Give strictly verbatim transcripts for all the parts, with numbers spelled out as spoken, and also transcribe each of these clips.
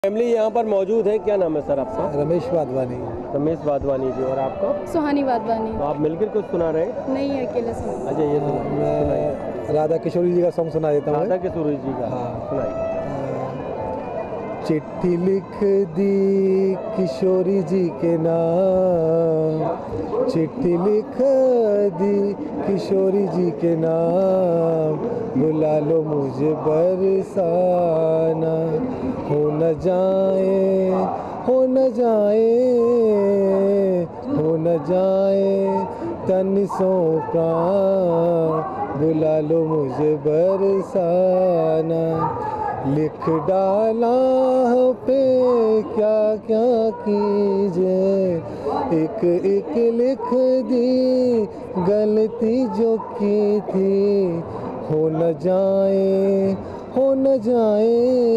Family यहाँ पर मौजूद है। क्या नाम है सर आपका? रमेश वाधवानी। रमेश वाधवानी जी। और आपका? सुहानी वाधवानी। तो आप मिलकर कुछ सुना रहे हैं? नहीं, अकेले सुना। अच्छा, ये सुना। मैं राधा किशोरी जी का सॉन्ग सुना देता हूँ। राधा किशोरी जी का? हाँ, सुनाइए। चिट्ठी लिख दी किशोरी जी के नाम, चिट्ठी लिख दी किशोरी जी के नाम, बुला लो मुझे बरसाना, हो न जाए हो न जाए हो न जाए तन सो प्राण, बुला लो मुझे बरसाना, लिख डाला पे क्या क्या कीजिए, एक एक लिख दी गलती जो की थी, हो न जाए हो न जाए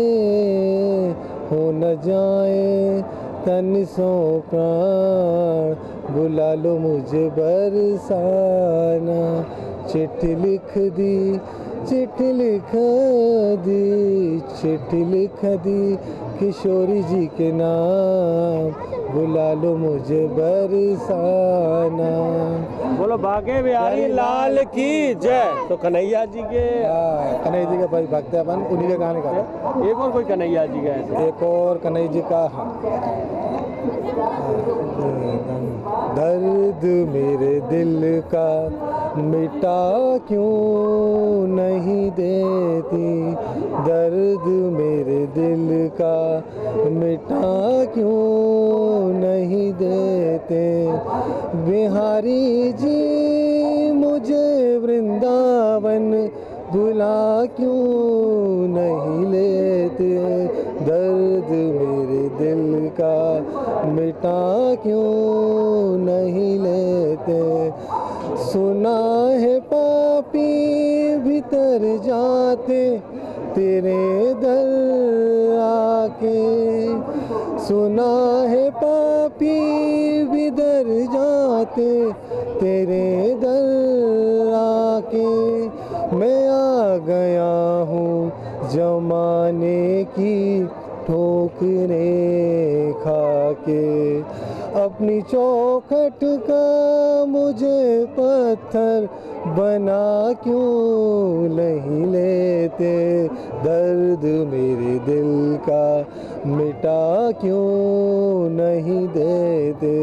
हो न जाए तन सो प्राण, बुला लो मुझे बरसाना, चिट्ठी लिख दी चिट्ठी लिख दी चिट्ठी लिख दी किशोरी जी के नाम, बुला लो मुझे बरसाना। बोलो बाके बिहारी लाल की जय। तो कन्हैया जी के, कन्हैया जी का भाई भक्त है अपन, उन्हीं के गाने का। एक और कोई कन्हैया जी का है? एक और कन्हैया जी का। हाँ, दर्द मेरे दिल का मिटा क्यों नहीं देती, दर्द मेरे दिल का मिटा क्यों नहीं देते, बिहारी जी मुझे वृंदावन भुला क्यों नहीं लेते, दर्द मेरे दिल का मिटा क्यों नहीं लेते, सुना है पापी भीतर जाते तेरे दर आके, सुना है पापी भीतर जाते तेरे दर आके, मैं आ गया हूँ जमाने की ठोकरें खा के, अपनी चौखट का मुझे पत्थर बना क्यों नहीं लेते, दर्द मेरे दिल का मिटा क्यों नहीं देते,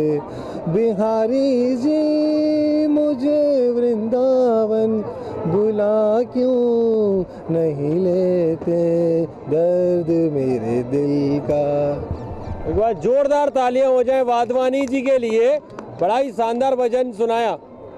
बिहारी जी मुझे वृंदावन बुला क्यों नहीं लेते, दर्द मेरे दिल का। एक बार जोरदार तालियां हो जाए वाधवानी जी के लिए, बड़ा ही शानदार भजन सुनाया।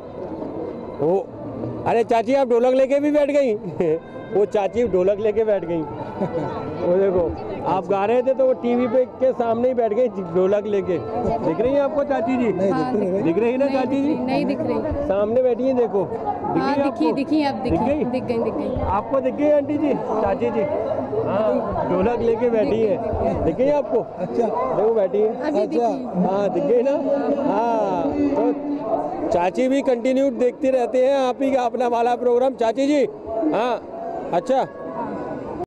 वो अरे चाची आप ढोलक लेके भी बैठ गई वो चाची ढोलक लेके बैठ गई वो देखो आप गा रहे थे तो वो टीवी पे के सामने ही बैठ गई ढोलक लेके। दिख रही है आपको चाची जी? नहीं, हाँ, दिख, दिख, दिख रही है ना चाची जी? नहीं दिख रही। सामने बैठी है, देखो दिख हाँ, गई दिखी आपको? दिखी अब दिखी, दिख गई दिख गई दिख गई। आपको? दिख गई आंटी जी, चाची जी? हाँ, ढोलक लेके बैठी है। दिख गई आपको? अच्छा, देखो बैठी है। अभी दिखी। हाँ दिख गई ना। हाँ, तो चाची भी कंटिन्यू देखते रहते हैं आप ही का अपना वाला प्रोग्राम। चाची जी हाँ, अच्छा